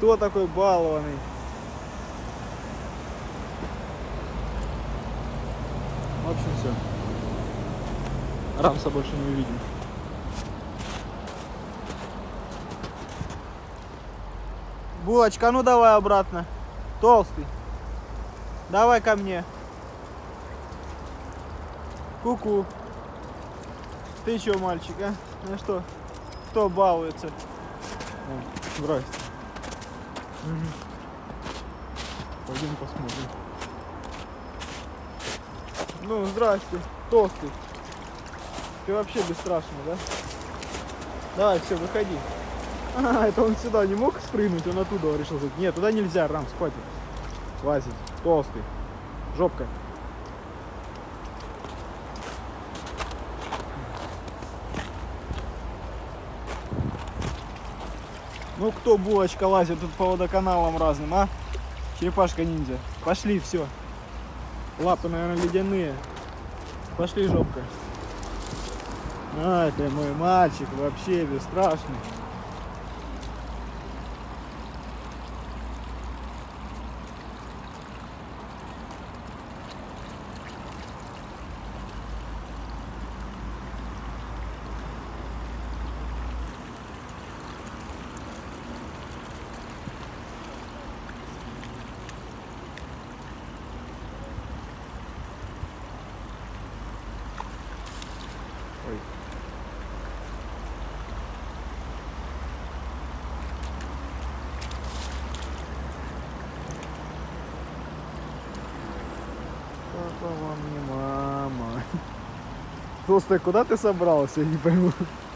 Кто такой балованный? В общем, все. Рамса больше не увидим. Булочка, ну давай обратно. Толстый. Давай ко мне. Ку-ку. Ты чё, мальчик, а? Ну что? Кто балуется? Здрасте. Угу. Пойдем посмотрим. Ну, здрасте. Толстый. Ты вообще бесстрашный, да? Давай, все, выходи. А, это он сюда не мог спрыгнуть, он оттуда решил зайти. Нет, туда нельзя, Рамс, хватит. Лазить. Толстый. Жопка. Ну кто, булочка, лазит тут по водоканалам разным, а? Черепашка-ниндзя. Пошли, все. Лапы, наверное, ледяные. Пошли, жопка. А, ты мой мальчик, вообще бесстрашный. Ой. Папа вам не мама. Толстая, куда ты собрался? Я не пойму.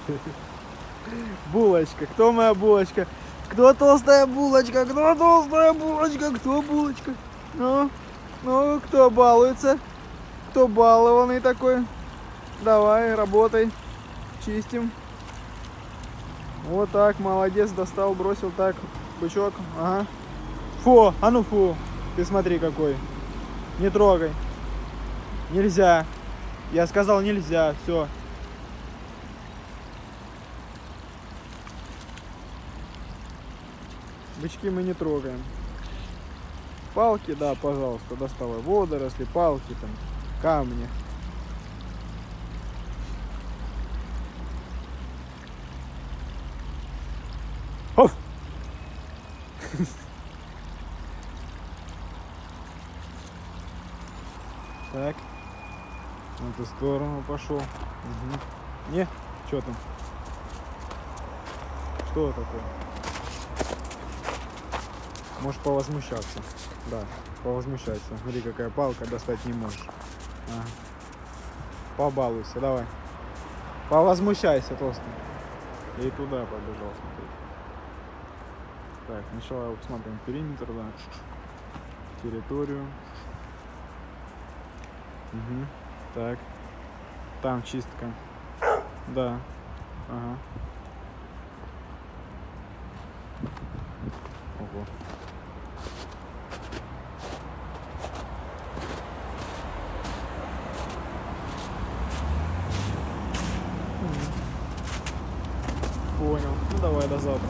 Булочка. Кто моя булочка? Кто толстая булочка? Кто толстая булочка? Кто булочка? Ну, кто балуется? Кто балованный такой? Давай, работай. Чистим. Вот так, молодец, достал, бросил так. Бычок, ага. Фу, а ну фу. Ты смотри какой. Не трогай. Нельзя. Я сказал нельзя, все. Бычки мы не трогаем. Палки, да, пожалуйста, доставай. Водоросли, палки, там, камни. Оф! Так. В эту сторону пошел. Угу. Не, что там? Что такое? Можешь повозмущаться. Да, повозмущайся. Смотри, какая палка, достать не можешь. Ага. Побалуйся, давай. Повозмущайся, толстый. И туда побежал смотреть. Так, сначала посмотрим периметр, да. Территорию. Угу. Так. Там чистка. Да. Ага. Ого. Понял. Ну давай до завтра.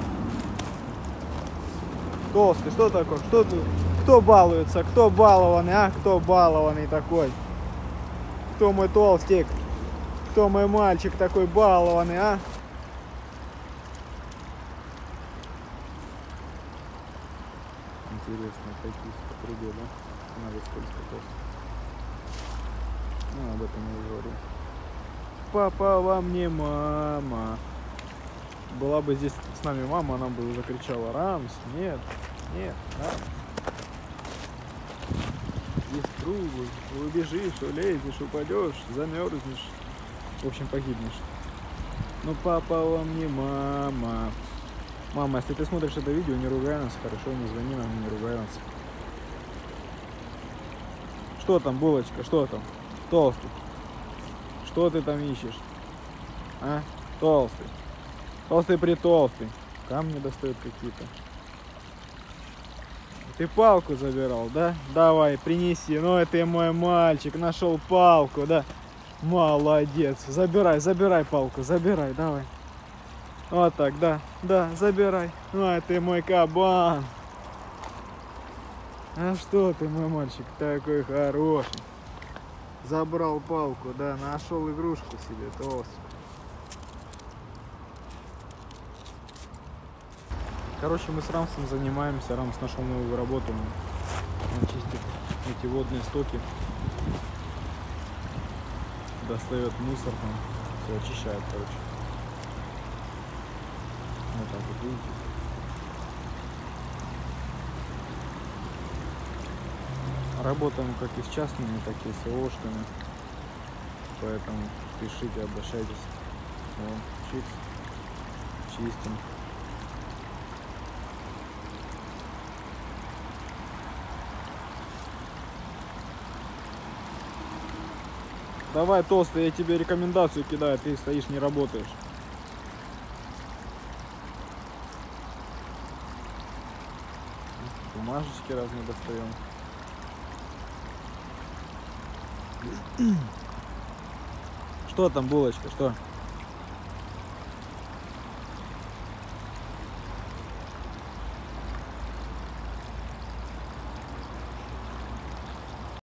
Толстый, что такое? Что тут? Кто балуется? Кто балованный, а? Кто балованный такой? Кто мой толстик? Кто мой мальчик такой балованный, а? Интересно, какие по труде, да? Надо сколько просто. Ну, об этом я говорю. Папа вам не мама. Была бы здесь с нами мама, она бы закричала: Рамс, нет, нет, Рамс. Здесь круглый, убежишь, улезешь, упадешь, замерзнешь. В общем, погибнешь. Ну, папа вам не мама. Мама, если ты смотришь это видео, не ругай нас, хорошо, не звони нам, не ругай нас. Что там, булочка, что там? Толстый. Что ты там ищешь? А? Толстый. Толстый-притолстый. Камни достают какие-то. Ты палку забирал, да? Давай, принеси. Ну, это мой мальчик. Нашел палку, да? Молодец. Забирай, забирай палку. Забирай, давай. Вот так, да, да, забирай. Ай, ты мой кабан. А что ты, мой мальчик, такой хороший. Забрал палку, да, нашел игрушку себе, толстый. Короче, мы с Рамсом занимаемся. Рамс нашел новую работу. Он чистит эти водные стоки. Достает мусор там. Все очищает, короче. Вот так вот, видите. Работаем как и с частными, так и с ООшками. Поэтому пишите, обращайтесь. Вот, чикс. Чистим. Давай, толстый, я тебе рекомендацию кидаю, ты стоишь, не работаешь. Бумажечки разные достаем. Что там, булочка, что?